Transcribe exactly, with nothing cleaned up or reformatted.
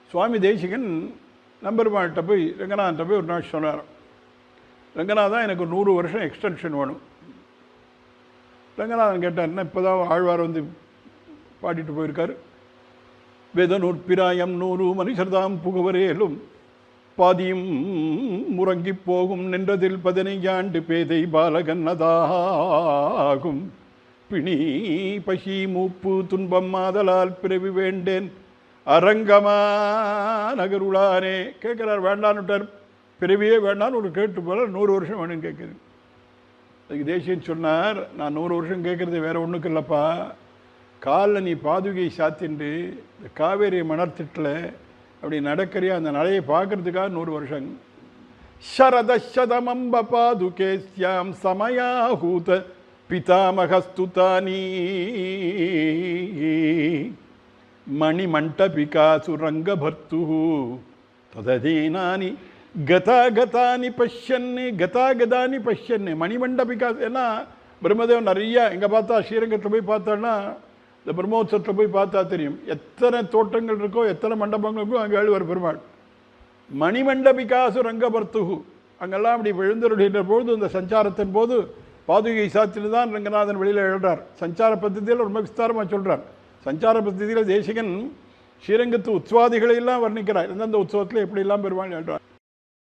சுவாமி தேசிகன் நம்பெருமாள்கிட்ட போய் ரங்கநாதன்கிட்ட போய் ஒரு நாள் சொன்னார், ரங்கநாதன் எனக்கு நூறு வருஷம் எக்ஸ்டென்ஷன் வேணும். ரங்கநாதன் கேட்டார்னா இப்போ தான் ஆழ்வார் வந்து பாடிட்டு போயிருக்காரு. வேத நூற்பிராயம் நூறு மனுஷர்தாம் புகுவரேலும் பாதியும் முறங்கி போகும் நின்றதில் பதினைஞ்சாண்டு பேதை பாலகன்னதாகும் பிணி பசி மூப்பு துன்பம் மாதலால் பிறவி வேண்டேன் அரங்கமா நகருளானே கேட்குறார். வேண்டான்னுட்டார், பிறவியே வேண்டான்னு ஒரு கேட்டு போல நூறு வருஷம் வேணும்னு கேட்குது. அதுக்கு தேசியன் சொன்னார், நான் நூறு வருஷம் கேட்குறது வேறு ஒன்றுக்கு இல்லைப்பா, காலில் நீ பாதுகை சாத்தின்று இந்த காவேரி மணர்த்திட்டில் அப்படி நடக்கிறியா, அந்த நடையை பார்க்கறதுக்காக நூறு வருஷம். சரதசதமம்ப பாதுகேஸ்யாம் சமயாஹூத பிதாமகஸ்துதானி மணிமண்டபிகா சுரங்கபர்த்து தததீனானி கதாகதானி பஷ்யன்னு கதாகதானி பஷ்யன்னு மணிமண்டபிகா. ஏன்னா பிரம்மதேவன் நிறையா எங்கே பார்த்தா ஸ்ரீரங்கத்தில் போய் பார்த்தோன்னா இந்த பிரம்மோத்சவத்தில் போய் பார்த்தா தெரியும் எத்தனை தோட்டங்கள் இருக்கோ எத்தனை மண்டபங்கள் இருக்கோ அங்கே எழுவர் பெருமாள். மணிமண்டபிகாசு ரங்கபர்த்துகு அங்கெல்லாம் அப்படி விழுந்தருடைய பொழுது இந்த சஞ்சாரத்தின் போது பாதுகை சாத்திட்டு தான் ரங்கநாதன் வெளியில் எழுறார். சஞ்சார பద్ధதியில் ரொம்ப விஸ்தாரமாக சொல்கிறார். சஞ்சார பద్ధதியில் தேசிகன் ஸ்ரீரங்கத்து உற்சவாதிகளையெல்லாம் வர்ணிக்கிறார். எந்தெந்த உற்சவத்தில் எப்படியெல்லாம் பெருமாள் எழுறார்.